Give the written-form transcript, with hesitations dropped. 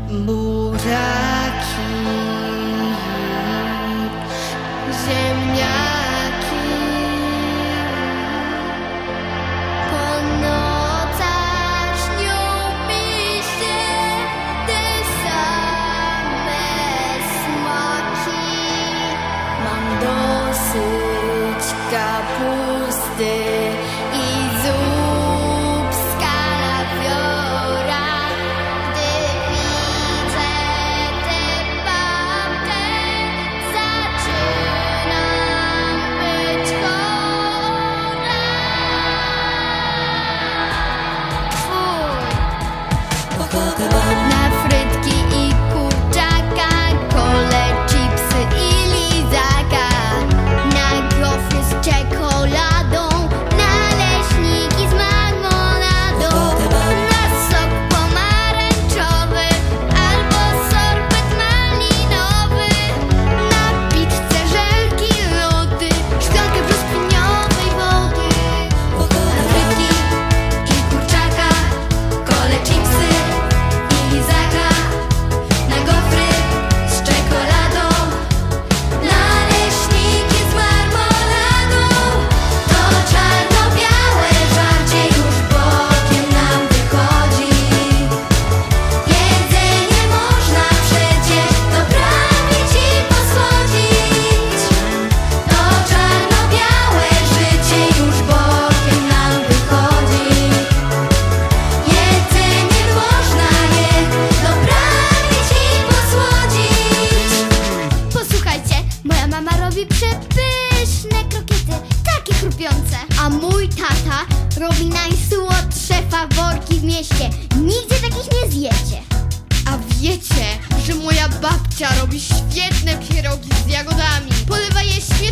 Buraki, ziemniaki. Po nocach śnią mi się te same smaki. Mam dosyć kapusty i zup z kalafiora. Gdy widzę tę babkę, zaczynam być chora. Na frytki i kurczaka, kole, chipsy i lizaka. Na gofry z czekoladą, naleśniki z marmoladą. Na sok pomarańczowy albo sorbet malinowy. Na pizzę żelki, lody, szklankę brzoskwiniowej wody. Na frytki i kurczaka, kole, chipsy i lizaka. Na gofry z czekoladą, naleśniki z marmoladą. To czarno-białe żarcie już bokiem nam wychodzi. Jedzenie można przecież doprawić i posłodzić. To czarno-białe życie już bokiem nam wychodzi. Jedzenie można je doprawić i posłodzić. Posłuchajcie, moja mama robi przepyszne krokiety, takie chrupiące. A mój tata robi najsłodsze faworki w mieście. Nigdzie takich nie zjecie. A wiecie, że moja babcia robi świetne pierogi z jagodami? Polewa je świeżą